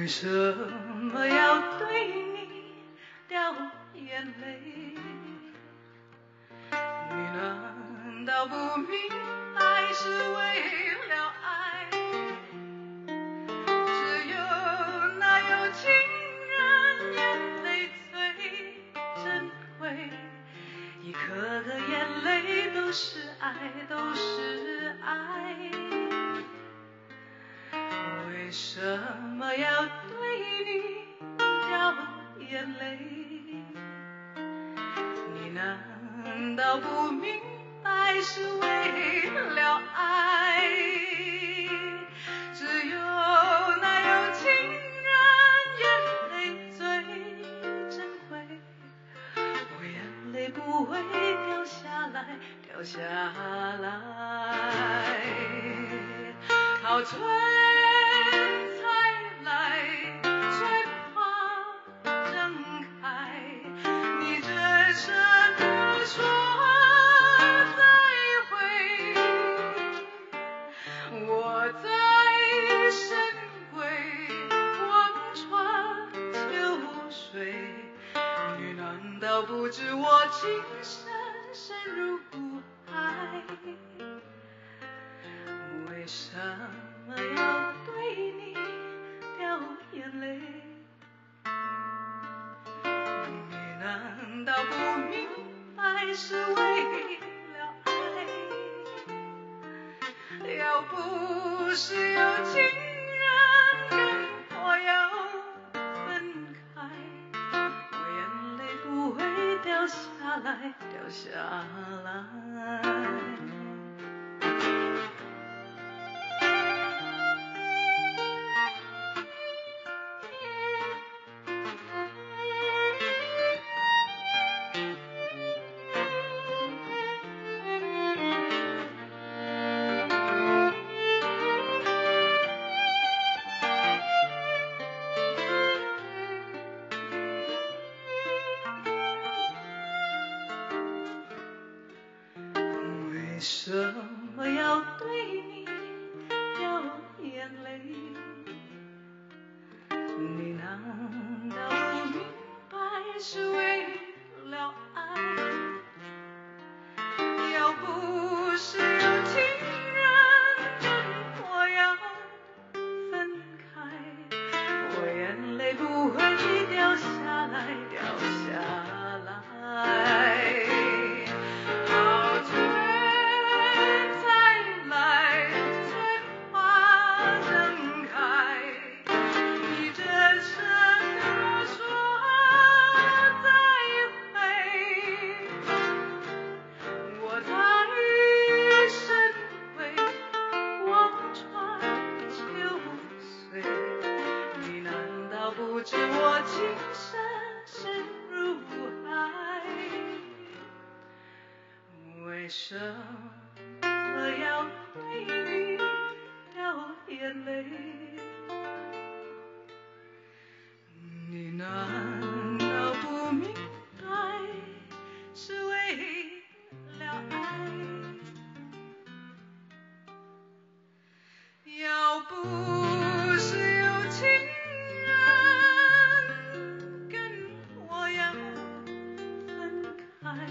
为什么要对你掉眼泪？你难道不明白是为了爱？只有那有情人眼泪最珍贵，一颗颗眼泪都是爱，都是爱。为什么要对你掉眼泪？你难道不明白是为了爱？只有那有情人眼泪最珍贵，我眼泪不会掉下来，掉下来。好春才来，春花正开，你真诚地说再会。我在深闺望穿秋水，你难道不知我情深深如海？为什么要对你掉眼泪？你难道不明白是为了爱？要不是有情人跟我要分开，我眼泪不会掉下来，掉下来。为什么要对你掉眼泪？你难道不明白是为了爱？要不是有情人跟我要分开，我眼泪不会掉下来，掉下来。好春才来，春花正开，你真诚地说再会。我在深闺望穿秋水，你难道不知我情深深如海？为什么要对你掉眼泪？你难道不明白是为了爱？要不是有情人跟我要分开，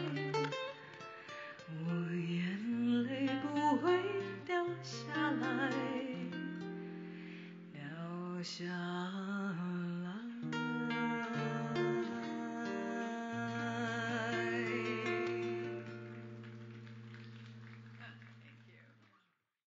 我眼泪不会掉下来，掉下